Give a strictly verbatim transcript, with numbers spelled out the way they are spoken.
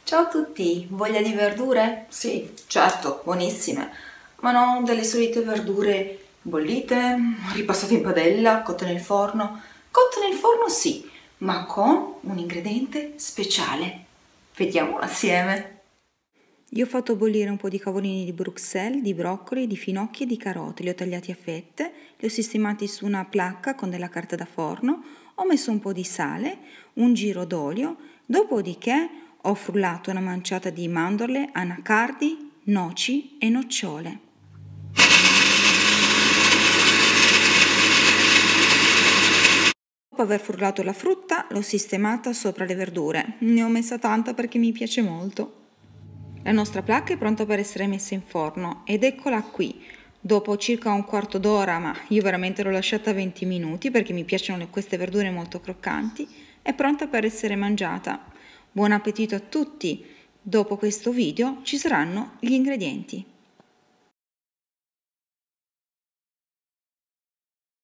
Ciao a tutti, voglia di verdure? Sì, certo, buonissime, ma non delle solite verdure bollite, ripassate in padella, cotte nel forno. Cotte nel forno sì, ma con un ingrediente speciale. Vediamolo assieme. Io ho fatto bollire un po' di cavolini di Bruxelles, di broccoli, di finocchi e di carote, li ho tagliati a fette, li ho sistemati su una placca con della carta da forno, ho messo un po' di sale, un giro d'olio, dopodiché ho frullato una manciata di mandorle, anacardi, noci e nocciole. Dopo aver frullato la frutta, l'ho sistemata sopra le verdure, ne ho messa tanta perché mi piace molto. La nostra placca è pronta per essere messa in forno ed eccola qui. Dopo circa un quarto d'ora, ma io veramente l'ho lasciata venti minuti perché mi piacciono queste verdure molto croccanti, è pronta per essere mangiata. Buon appetito a tutti! Dopo questo video ci saranno gli ingredienti.